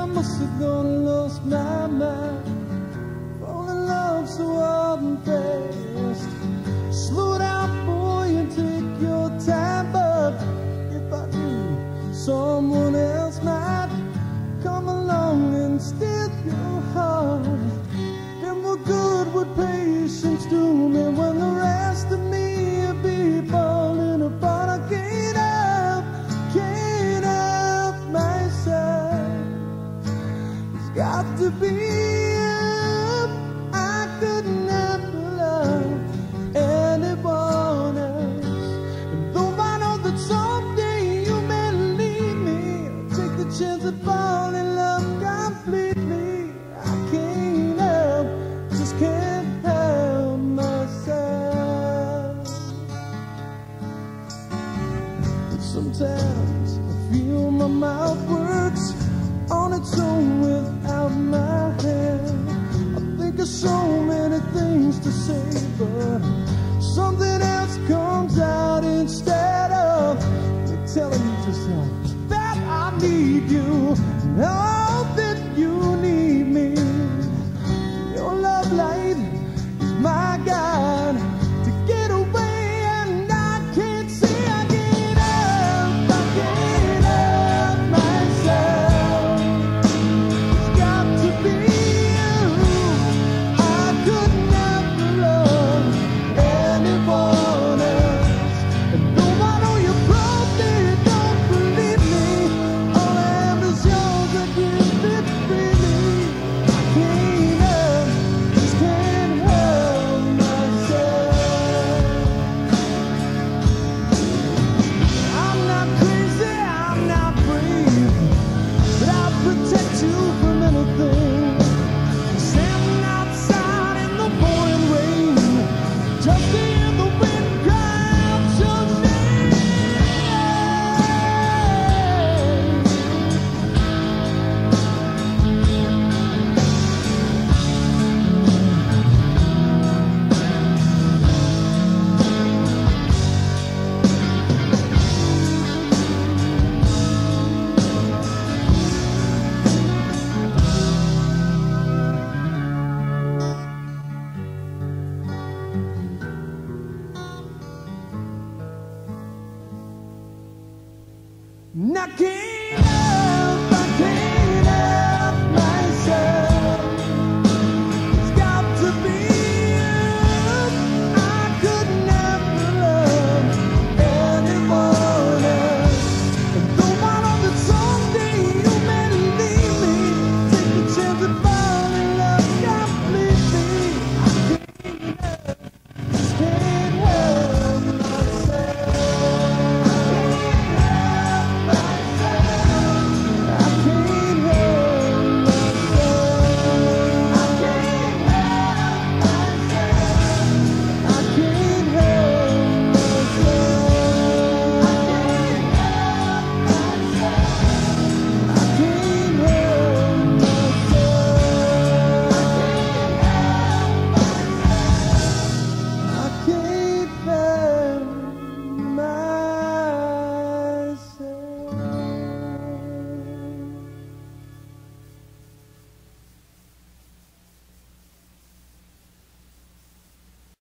must have gone and lost my mind. Fall in love so hard and fast. Slow down, boy, and take your time. But if I do, someone else might come along and steal your heart. Then what good would patience do me when the rest of me will be falling apart? I can't help myself. It's got to be up. I couldn't have loved anyone else. And though I know that someday you may leave me, I'll take the chance of falling in love completely. I can't help, just can't help myself. And sometimes I feel my mouth works on its own without my hand. I think of so many things to say, but something else comes out instead of me telling you just that I need you, and all that you need me. Your love light is my guide to get away, and I can't see, I can't help myself. It's got to be you. I couldn't have loved anyone else. And though I know you probably don't believe me, all I am is yours, I give it freely. I can't help, just can't help myself. I'm not crazy, I'm not brave, but I'll protect you from anything. Standing outside in the pouring rain, just to hear the wind cry out your name. And I can't